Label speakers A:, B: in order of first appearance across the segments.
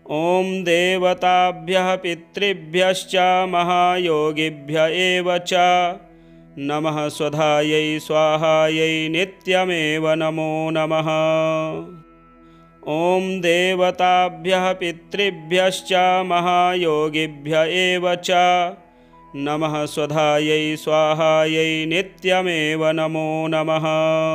A: ॐ देवताभ्यः पितृभ्यश्च महायोगिभ्य एव च नमः स्वधायै स्वाहायै नित्यमेव नमो नमः। ॐ देवताभ्यः पितृभ्यश्च महायोगिभ्य एव च नमः स्वधायै स्वाहायै नित्यमेव नमो नमः।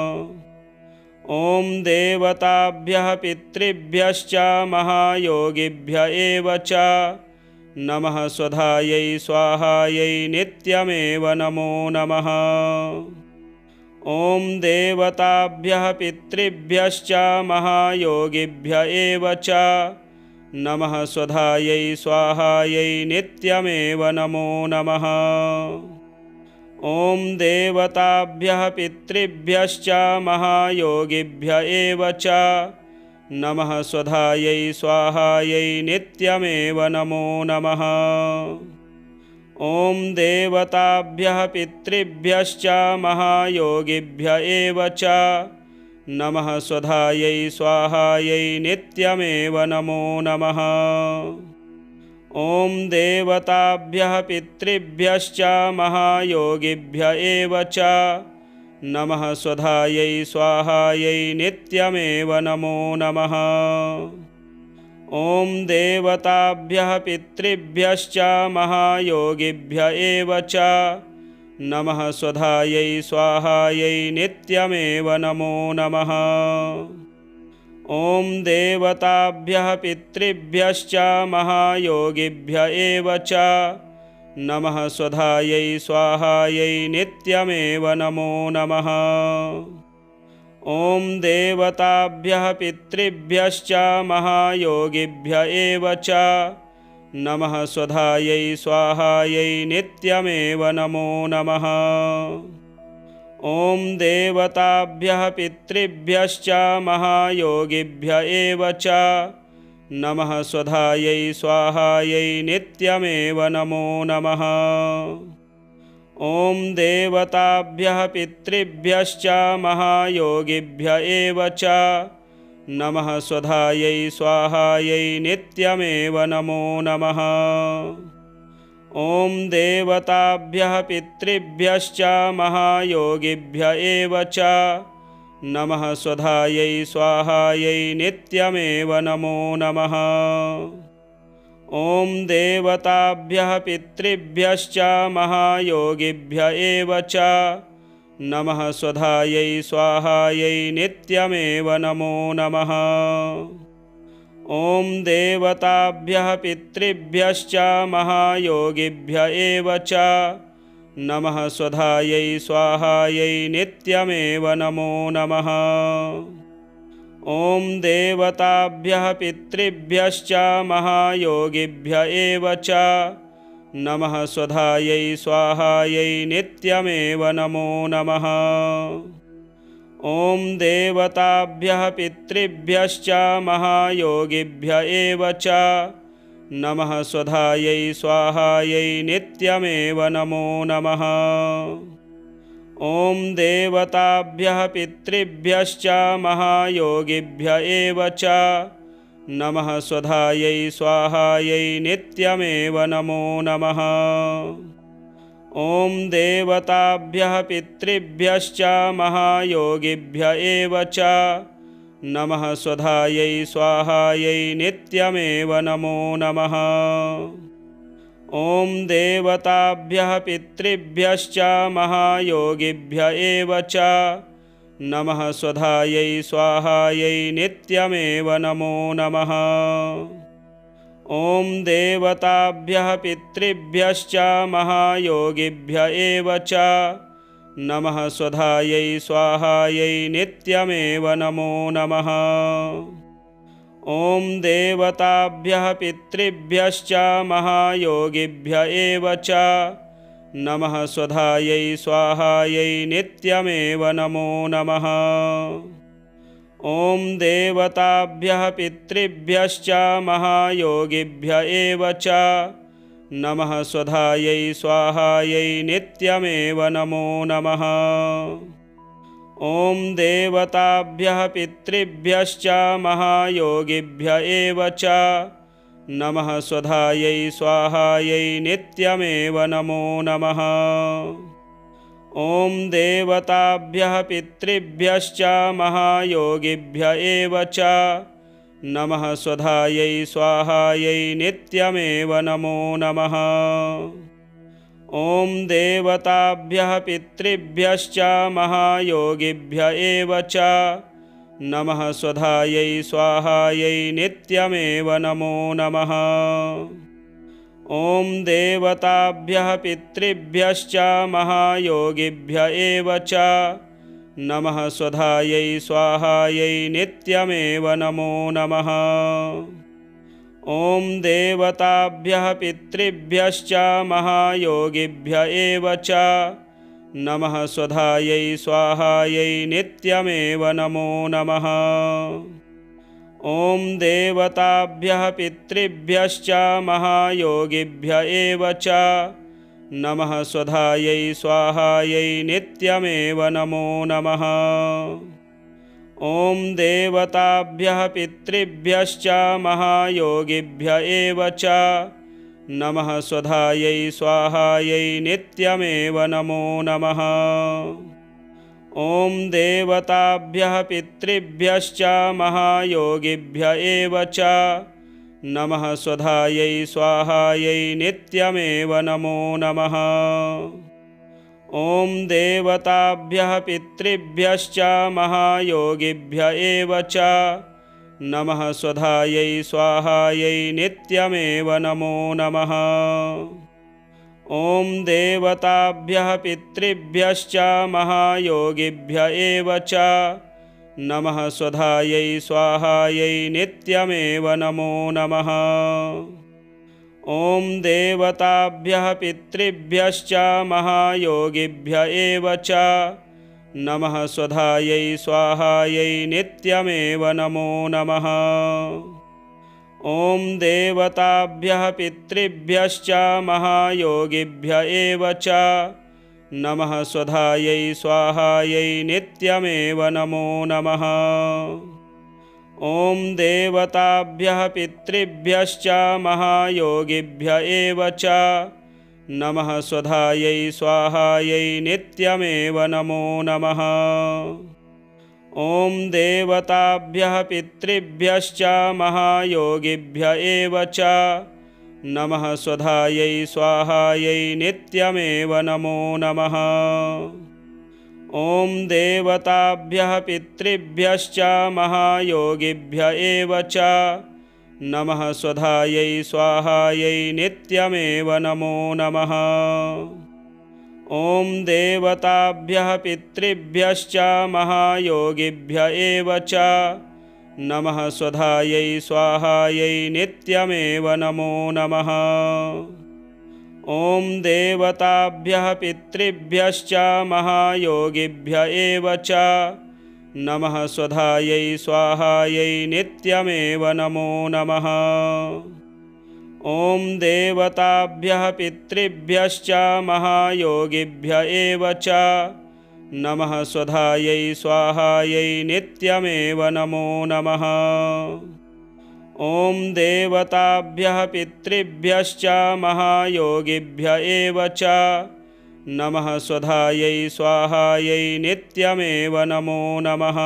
A: ॐ देवताभ्यः पितृभ्यश्च महायोगिभ्य एव च नमः स्वधायै स्वाहायै नित्यमेव नमो नमः। ॐ देवताभ्यः पितृभ्यश्च महायोगिभ्य एव च नमः स्वधायै स्वाहायै नित्यमेव नमो नमः। ॐ देवताभ्यः पितृभ्यश्च महायोगिभ्य एव च नमः स्वधायै स्वाहायै नित्यमेव नमो नमः। ॐ देवताभ्यः पितृभ्यश्च महायोगिभ्य एव च नमः स्वधायै स्वाहायै नित्यमेव नमो नमः। ॐ देवताभ्यः पितृभ्यश्च महायोगिभ्य एव च नमः स्वधायै स्वाहायै नित्यमेव नमो नमः। ॐ देवताभ्यः पितृभ्यश्च महायोगिभ्य एव च नमः स्वधायै स्वाहायै नित्यमेव नमो नमः। ॐ देवताभ्यः पितृभ्यश्च महायोगिभ्य एव च नमः स्वधायै स्वाहायै नित्यमेव नमो नमः। ॐ देवताभ्यः पितृभ्यश्च महायोगिभ्य एव च नमः स्वधायै स्वाहायै नित्यमेव नमो नमः। ॐ देवताभ्यः पितृभ्यश्च महायोगिभ्य एव च नमः स्वधायै स्वाहायै नित्यमेव नमो नमः। ॐ देवताभ्यः पितृभ्यश्च महायोगिभ्य एव च नमः स्वधायै स्वाहायै नित्यमेव नमो नमः। ॐ देवताभ्यः पितृभ्यश्च महायोगिभ्य एव च नमः स्वधायै स्वाहायै नित्यमेव नमो नमः। ॐ देवताभ्यः पितृभ्यश्च महायोगिभ्य एव च नमः स्वधायै स्वाहायै नित्यमेव नमो नमः। ॐ देवताभ्यः पितृभ्यश्च महायोगिभ्य एव च नमः स्वधायै स्वाहायै नित्यमेव नमो नमः। ॐ देवताभ्यः पितृभ्यश्च महायोगिभ्य एव च नमः स्वधायै स्वाहायै नित्यमेव नमो नमः। ॐ देवताभ्यः पितृभ्यश्च महायोगिभ्य एव च नमः स्वधायै स्वाहायै नित्यमेव नमो नमः। ॐ देवताभ्यः पितृभ्यश्च महायोगिभ्य एव च नमः स्वधायै स्वाहायै नित्यमेव नमो नमः। ॐ देवताभ्यः पितृभ्यश्च महायोगिभ्य एव च नमः स्वधायै स्वाहायै नित्यमेव नमो नमः। ॐ देवताभ्यः पितृभ्यश्च महायोगिभ्य एव च नमः स्वधायै स्वाहायै नित्यमेव नमो नमः। ॐ देवताभ्यः पितृभ्यश्च महायोगिभ्य एव च नमः स्वधायै स्वाहायै नित्यमेव नमो नमः। ॐ देवताभ्यः पितृभ्यश्च महायोगिभ्य एव च नमः स्वधायै स्वाहायै नित्यमेव नमो नमः। ॐ देवताभ्यः पितृभ्यश्च महायोगिभ्य एव च नमः स्वधायै स्वाहायै नित्यमेव नमो नमः। ॐ देवताभ्यः पितृभ्यश्च महायोगिभ्य एव च नमः स्वधायै स्वाहायै नित्यमेव नमो नमः। ॐ देवताभ्यः पितृभ्यश्च महायोगिभ्य एव च नमः स्वधायै स्वाहायै नित्यमेव नमो नमः। ॐ देवताभ्यः पितृभ्यश्च महायोगिभ्य एव च नमः स्वधायै स्वाहायै नित्यमेव नमो नमः। ॐ देवताभ्यः पितृभ्यश्च महायोगिभ्य एव च नमः स्वधायै स्वाहायै नित्यमेव नमो नमः। ॐ देवताभ्यः पितृभ्यश्च महायोगिभ्य एव च नमः स्वधायै स्वाहायै नित्यमेव नमो नमः। ॐ देवताभ्यः पितृभ्यश्च महायोगिभ्य एव च नमः स्वधायै स्वाहायै नित्यमेव नमो नमः। ॐ देवताभ्यः पितृभ्यश्च महायोगिभ्य एव च नमः स्वधायै स्वाहायै नित्यमेव नमो नमः। ॐ देवताभ्यः पितृभ्यश्च महायोगिभ्य एव च नमः स्वधायै स्वाहायै नित्यमेव नमो नमः। ॐ देवताभ्यः पितृभ्यश्च महायोगिभ्य एव च नमः स्वधायै स्वाहायै नित्यमेव नमो नमः। ॐ देवताभ्यः पितृभ्यश्च महायोगिभ्य एव च नमः स्वधायै स्वाहायै नित्यमेव नमो नमः। ॐ देवताभ्यः पितृभ्यश्च महायोगिभ्य एव च नमः स्वधायै स्वाहायै नित्यमेव नमो नमः। ॐ देवताभ्यः पितृभ्यश्च महायोगिभ्य एव च नमः स्वधायै स्वाहायै नित्यमेव नमो नमः। ॐ देवताभ्यः पितृभ्यश्च महायोगिभ्य एव च नमः स्वधायै स्वाहायै नित्यमेव नमो नमः। ॐ देवताभ्यः पितृभ्यश्च महायोगिभ्य एव च नमः स्वधायै स्वाहायै नित्यमेव नमो नमः। ॐ देवताभ्यः पितृभ्यश्च महायोगिभ्य एव च नमः स्वधायै स्वाहायै नित्यमेव नमो नमः। ॐ देवताभ्यः पितृभ्यश्च महायोगिभ्य एव च नमः स्वधायै स्वाहायै नित्यमेव नमो नमः। ॐ देवताभ्यः पितृभ्यश्च महायोगिभ्य एव च नमः स्वधायै स्वाहायै नित्यमेव नमो नमः। ॐ देवताभ्यः पितृभ्यश्च महायोगिभ्य एव च नमः स्वधायै स्वाहायै नित्यमेव नमो नमः। ॐ देवताभ्यः पितृभ्यश्च महायोगिभ्य एव च नमः स्वधायै स्वाहायै नित्यमेव नमो नमः।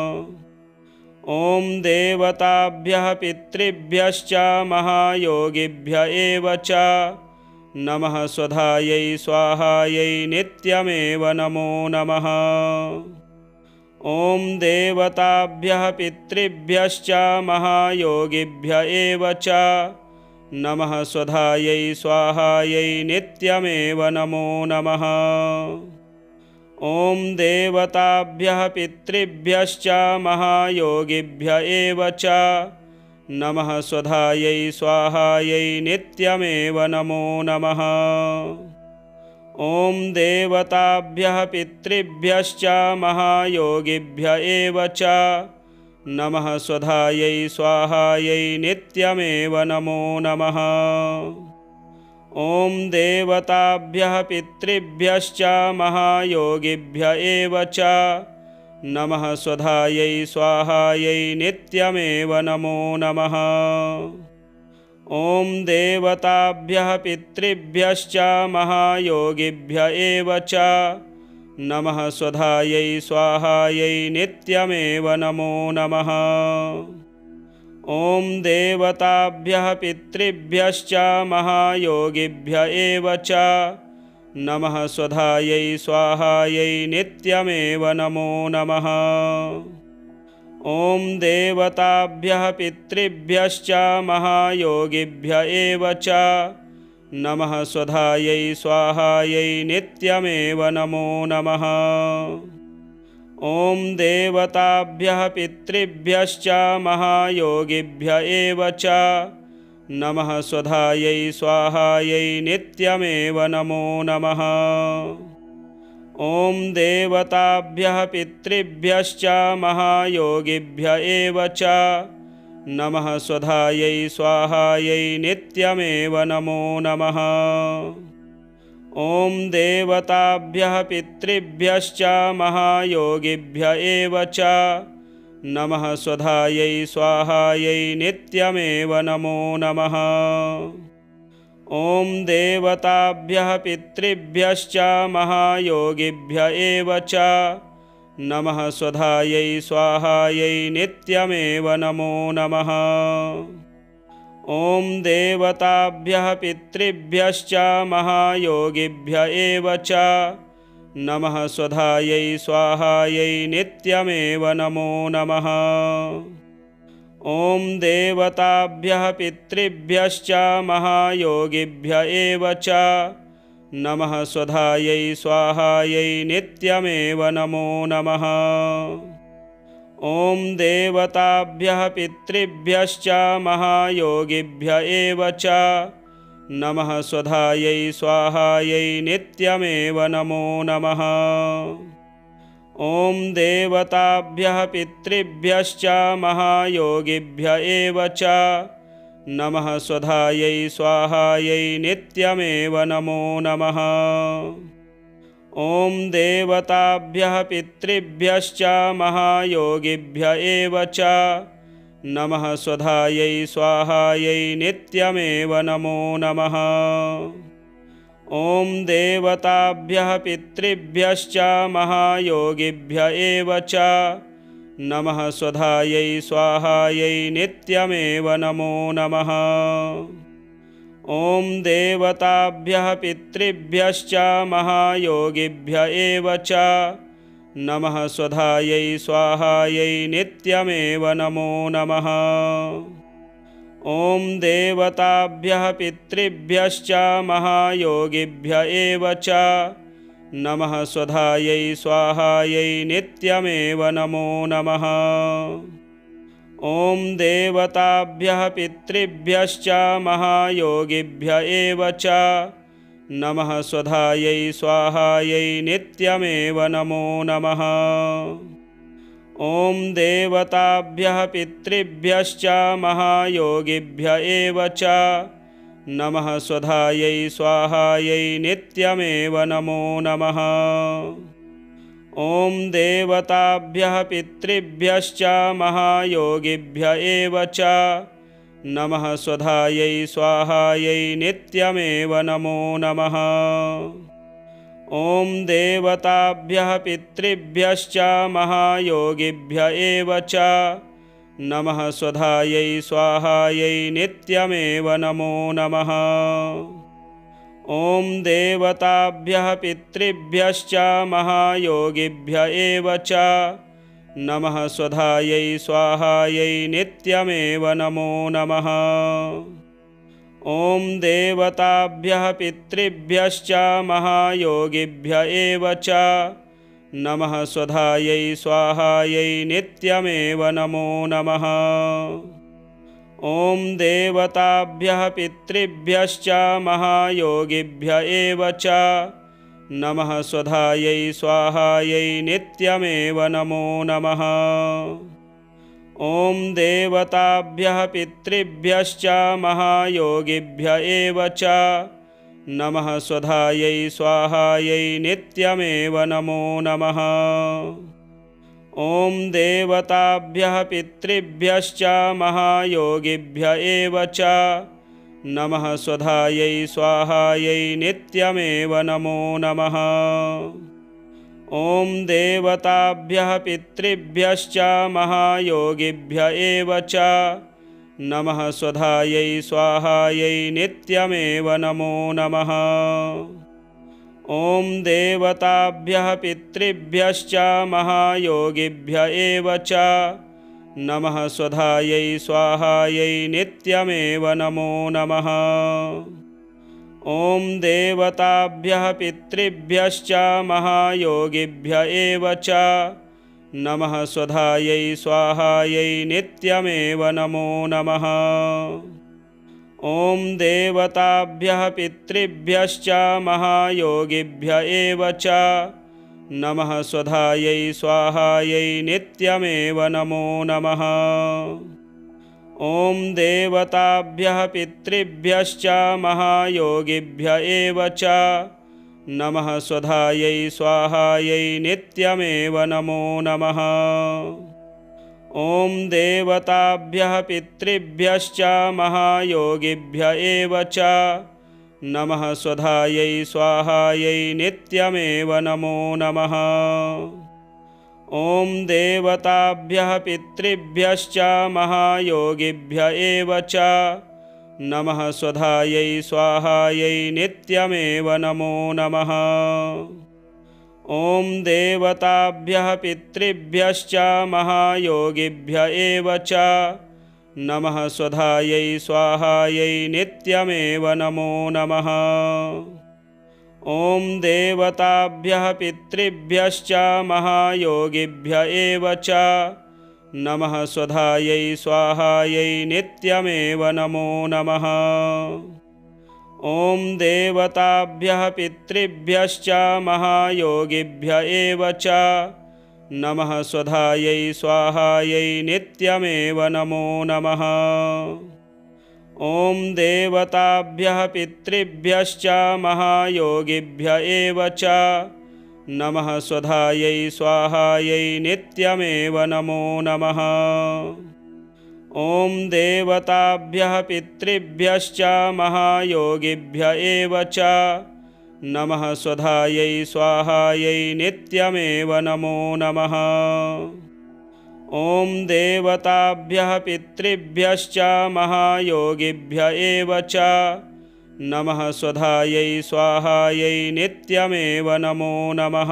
A: ॐ देवताभ्यः पितृभ्यश्च महायोगिभ्य एव च नमः स्वधायै स्वाहायै नित्यमेव नमो नमः। ॐ देवताभ्यः पितृभ्यश्च महायोगिभ्य एव च नमः स्वधायै स्वाहायै नित्यमेव नमो नमः। ॐ देवताभ्यः पितृभ्यश्च महायोगिभ्य एव च नमः स्वधायै स्वाहायै नित्यमेव नमो नमः। ॐ देवताभ्यः पितृभ्यश्च महायोगिभ्य एव च नमः स्वधायै स्वाहायै नित्यमेव नमो नमः। ॐ देवताभ्यः पितृभ्यश्च महायोगिभ्य एव च नमः स्वधायै स्वाहायै नित्यमेव नमो नमः। ॐ देवताभ्यः पितृभ्यश्च महायोगिभ्य एव च नमः स्वधायै स्वाहायै नित्यमेव नमो नमः। ॐ देवताभ्यः पितृभ्यश्च महायोगिभ्य एव च नमः स्वधायै स्वाहायै नित्यमेव नमो नमः। ॐ देवताभ्यः पितृभ्यश्च महायोगिभ्य एव च नमः स्वधायै स्वाहायै नित्यमेव नमो नमः। ॐ देवताभ्यः पितृभ्यश्च महायोगिभ्य एव च नमः स्वधायै स्वाहायै नित्यमेव नमो नमः। ॐ देवताभ्यः पितृभ्यश्च महायोगिभ्य एव च नमः स्वधायै स्वाहायै नित्यमेव नमो नमः। ॐ देवताभ्यः पितृभ्यश्च महायोगिभ्य एव च नमः स्वधायै स्वाहायै नित्यमेव नमो नमः। ॐ देवताभ्यः पितृभ्यश्च महायोगिभ्य एव च नमः स्वधायै स्वाहायै नित्यमेव नमो नमः। ॐ देवताभ्यः पितृभ्यश्च महायोगिभ्य एव च नमः स्वधायै स्वाहायै नित्यमेव नमो नमः। ॐ देवताभ्यः पितृभ्यश्च महायोगिभ्य एव च नमः स्वधायै स्वाहायै नित्यमेव नमो नमः। ॐ देवताभ्यः पितृभ्यश्च महायोगिभ्य एव च नमः स्वधायै स्वाहायै नित्यमेव नमो नमः। ॐ देवताभ्यः पितृभ्यश्च महायोगिभ्य एव च नमः स्वधायै स्वाहायै नित्यमेव नमो नमः। ॐ देवताभ्यः पितृभ्यश्च महायोगिभ्य एव च नमः स्वधायै स्वाहायै नित्यमेव नमो नमः। ॐ देवताभ्यः पितृभ्यश्च महायोगिभ्य एव च नमः स्वधायै स्वाहायै नित्यमेव नमो नमः। ॐ देवताभ्यः पितृभ्यश्च महायोगिभ्य एव च नमः स्वधायै स्वाहायै नित्यमेव नमो नमः। ॐ देवताभ्यः पितृभ्यश्च महायोगिभ्य एव च नमः स्वधायै स्वाहायै नित्यमेव नमो नमः। ॐ देवताभ्यः पितृभ्यश्च महायोगिभ्य एव च नमः स्वधायै स्वाहायै नित्यमेव नमो नमः। ॐ देवताभ्यः पितृभ्यश्च महायोगिभ्य एव च नमः स्वधायै स्वाहायै नित्यमेव नमो नमः। ॐ देवताभ्यः पितृभ्यश्च महायोगिभ्य एव च नमः स्वधायै स्वाहायै नित्यमेव नमो नमः। ॐ देवताभ्यः पितृभ्यश्च महायोगिभ्य एव च नमः स्वधायै स्वाहायै नित्यमेव नमो नमः। ॐ देवताभ्यः पितृभ्यश्च महायोगिभ्य एव च नमः स्वधायै स्वाहायै नित्यमेव नमो नमः। ॐ देवताभ्यः पितृभ्यश्च महायोगिभ्य एव च नमः स्वधायै स्वाहायै नित्यमेव नमो नमः। ॐ देवताभ्यः पितृभ्यश्च महायोगिभ्य एव च नमः स्वधायै स्वाहायै नित्यमेव नमो नमः। ॐ देवताभ्यः पितृभ्यश्च महायोगिभ्य एव च नमः स्वधायै स्वाहायै नित्यमेव नमो नमः। ॐ देवताभ्यः पितृभ्यश्च महायोगिभ्य एव च नमः स्वधायै स्वाहायै नित्यमेव नमो नमः। ॐ देवताभ्यः पितृभ्यश्च महायोगिभ्य एव च नमः स्वधायै स्वाहायै नित्यमेव नमो नमः। ॐ देवताभ्यः पितृभ्यश्च महायोगिभ्य एव च नमः स्वधायै स्वाहायै नित्यमेव नमो नमः। ॐ देवताभ्यः पितृभ्यश्च महायोगिभ्य एव च नमः स्वधायै स्वाहायै नित्यमेव नमो नमः। ॐ देवताभ्यः पितृभ्यश्च महायोगिभ्य एव च नमः स्वधायै स्वाहायै नित्यमेव नमो नमः। ॐ देवताभ्यः पितृभ्यश्च महायोगिभ्य एव च नमः स्वधायै स्वाहायै नित्यमेव नमो नमः। ॐ देवताभ्यः पितृभ्यश्च महायोगिभ्य एव च नमः स्वधायै स्वाहायै नित्यमेव नमो नमः। ॐ देवताभ्यः पितृभ्यश्च महायोगिभ्य एव च नमः स्वधायै स्वाहायै नित्यमेव नमो नमः। ॐ देवताभ्यः पितृभ्यश्च महायोगिभ्य एव च नमः स्वधायै स्वाहायै नित्यमेव नमो नमः। ॐ देवताभ्यः पितृभ्यश्च महायोगिभ्य एव च नमः स्वधायै स्वाहायै नित्यमेव नमो नमः। ॐ देवताभ्यः पितृभ्यश्च महायोगिभ्य एव च नमः स्वधायै स्वाहायै नित्यमेव नमो नमः। ॐ देवताभ्यः पितृभ्यश्च महायोगिभ्य एव च नमः स्वधायै स्वाहायै नित्यमेव नमो नमः। ॐ देवताभ्यः पितृभ्यश्च महायोगिभ्य एव च नमः स्वधायै स्वाहायै नित्यमेव नमो नमः। ॐ देवताभ्यः पितृभ्यश्च महायोगिभ्य एव च नमः स्वधायै स्वाहायै नित्यमेव नमो नमः।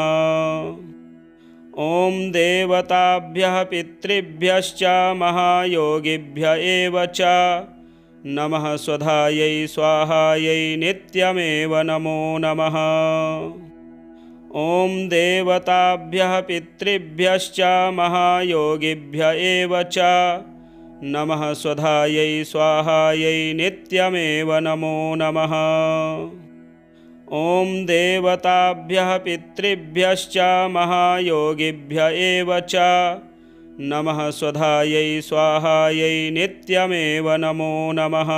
A: ॐ देवताभ्यः पितृभ्यश्च महायोगिभ्य एव च नमः स्वधायै स्वाहायै नित्यमेव नमो नमः। ॐ देवताभ्यः पितृभ्यश्च महायोगिभ्य एव च नमः स्वधायै स्वाहायै नित्यमेव नमो नमः। ॐ देवताभ्यः पितृभ्यश्च महायोगिभ्य एव च नमः स्वधायै स्वाहायै नित्यमेव नमो नमः।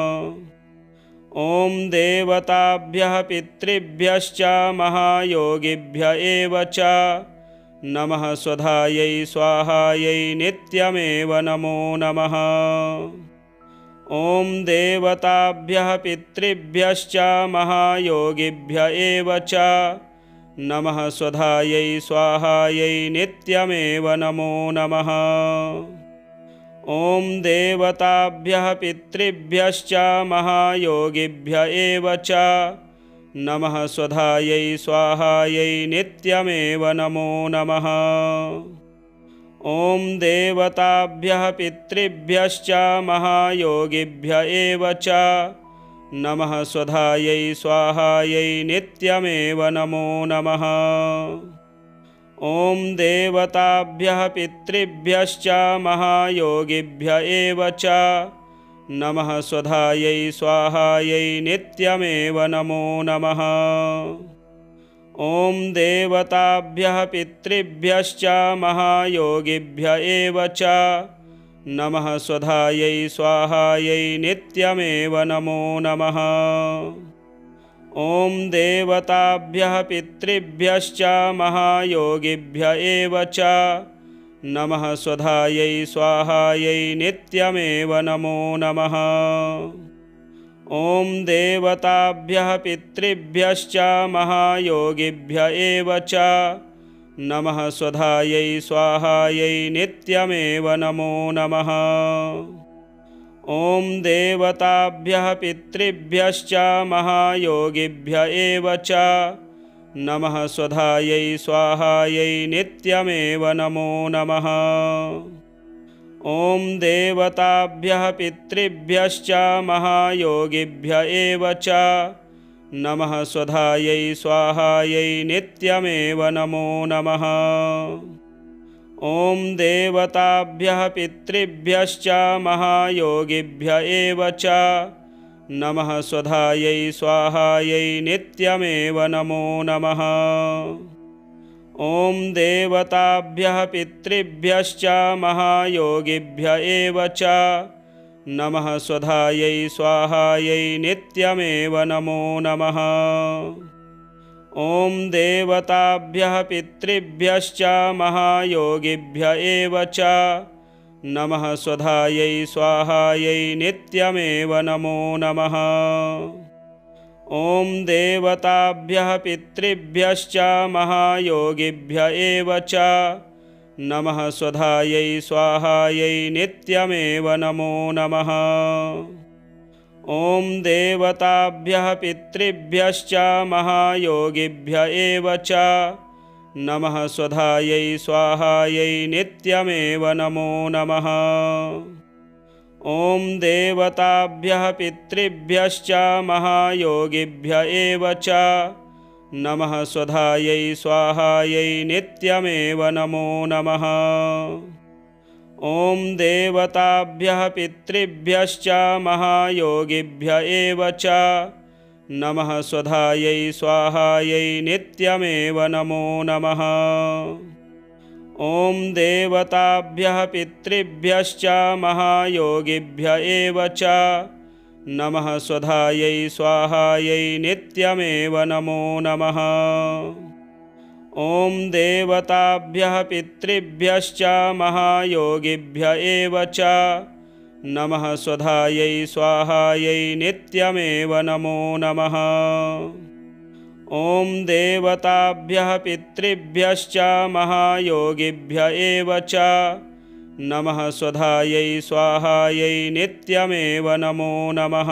A: ॐ देवताभ्यः पितृभ्यश्च महायोगिभ्य एव च नमः स्वधायै स्वाहायै नित्यमेव नमो नमः। ॐ देवताभ्यः पितृभ्यश्च महायोगिभ्य एव च नमः स्वधायै स्वाहायै नित्यमेव नमो नमः। ॐ देवताभ्यः पितृभ्यश्च महायोगिभ्य एव च नमः स्वधायै स्वाहायै नित्यमेव नमो नमः। ॐ देवताभ्यः पितृभ्यश्च महायोगिभ्य एव च नमः स्वधायै स्वाहायै नित्यमेव नमो नमः। ॐ देवताभ्यः पितृभ्यश्च महायोगिभ्य एव च नमः स्वधायै स्वाहायै नित्यमेव नमो नमः। ॐ देवताभ्यः पितृभ्यश्च महायोगिभ्य एव च नमः स्वधायै स्वाहायै नित्यमेव नमो नमः। ॐ देवताभ्यः पितृभ्यश्च महायोगिभ्य एव च नमः स्वधायै स्वाहायै नित्यमेव नमो नमः। ॐ देवताभ्यः पितृभ्यश्च महायोगिभ्य एव च नमः स्वधायै स्वाहायै नित्यमेव नमो नमः। ॐ देवताभ्यः पितृभ्यश्च महायोगिभ्य एव च नमः स्वधायै स्वाहायै नित्यमेव नमो नमः। ॐ देवताभ्यः पितृभ्यश्च महायोगिभ्य एव च नमः स्वधायै स्वाहायै नित्यमेव नमो नमः। ॐ देवताभ्यः पितृभ्यश्च महायोगिभ्य एव च नमः स्वधायै स्वाहायै नित्यमेव नमो नमः। ॐ देवताभ्यः पितृभ्यश्च महायोगिभ्य एव च नमः स्वधायै स्वाहायै नित्यमेव नमो नमः। ॐ देवताभ्यः पितृभ्यश्च महायोगिभ्य एव च नमः स्वधायै स्वाहायै नित्यमेव नमो नमः। ॐ देवताभ्यः पितृभ्यश्च महायोगिभ्य एव च नमः स्वधायै स्वाहायै नित्यमेव नमो नमः। ॐ देवताभ्यः पितृभ्यश्च महायोगिभ्य एव च नमः स्वधायै स्वाहायै नित्यमेव नमो नमः। ॐ देवताभ्यः पितृभ्यश्च महायोगिभ्य एव च नमः स्वधायै स्वाहायै नित्यमेव नमो नमः। ॐ देवताभ्यः पितृभ्यश्च महायोगिभ्य एव च नमः स्वधायै स्वाहायै नित्यमेव नमो नमः। ॐ देवताभ्यः पितृभ्यश्च महायोगिभ्य एव च नमः स्वधायै स्वाहायै नित्यमेव नमो नमः। ॐ देवताभ्यः पितृभ्यश्च महायोगिभ्य एव च नमः स्वधायै स्वाहायै नित्यमेव नमो नमः। ॐ देवताभ्यः पितृभ्यश्च महायोगिभ्य एव च नमः स्वधायै स्वाहायै नित्यमेव नमो नमः।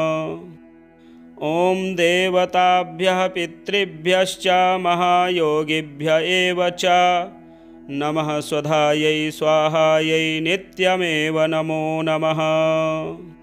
A: ॐ देवताभ्यः पितृभ्यश्च महायोगिभ्य एव च नमः स्वधायै स्वाहायै नित्यमेव नमो नमः।